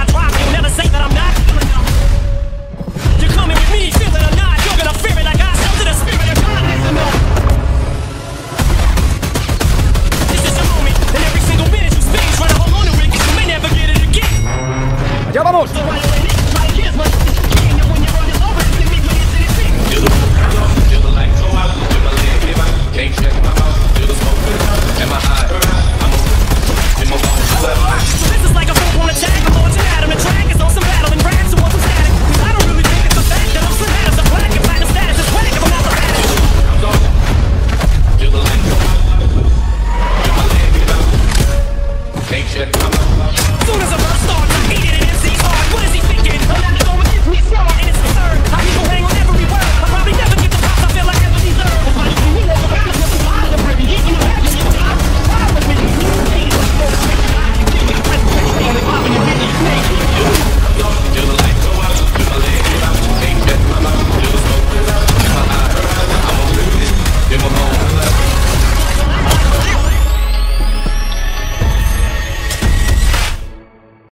I drop, you'll never say that I'm not. You're coming with me, feel it or not. You're gonna fear it, I got something to the spirit of God. Listen up. This is your moment, and every single minute you spend trying to hold on to it, 'cause you may never get it again. ¡Allá vamos!